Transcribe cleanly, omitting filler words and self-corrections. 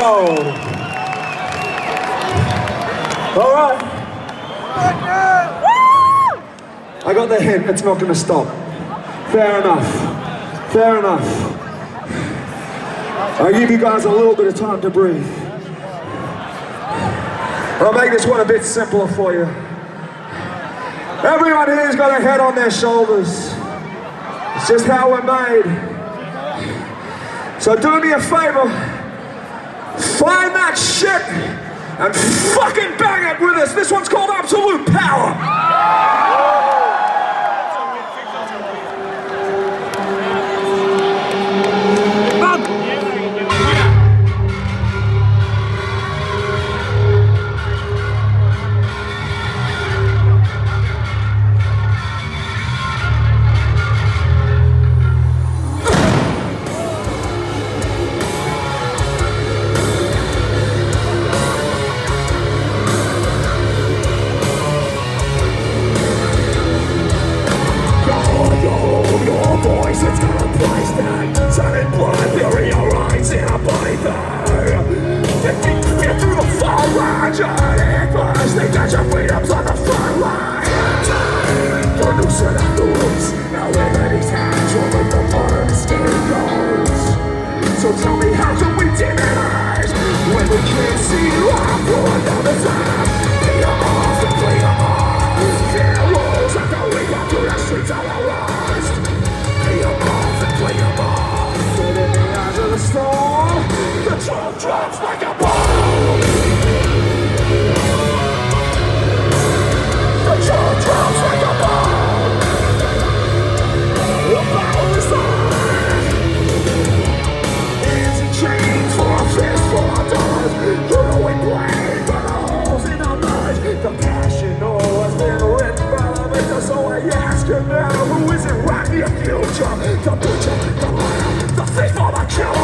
All right. I got the hint, it's not going to stop. Fair enough. Fair enough. I'll give you guys a little bit of time to breathe. I'll make this one a bit simpler for you. Everyone here's got a head on their shoulders. It's just how we're made. So do me a favor. Find that shit and fucking bang it with us. This one's called Absolute Power. So tell me, how can we demonize when we can't see life for another time? Play them off and play them off. Heroes have to wake up to the streets of our lives. Play them off and play them off. Sit in the eyes of the storm. The drum drops like a bomb. The drum drops like a bomb. The power is on. Chains for a fist for our dollars. You know we blame for the holes in our minds. The passion all has been written by the victor. So I ask you now, who is it right in your future? The butcher, the liar, the thief or the killer?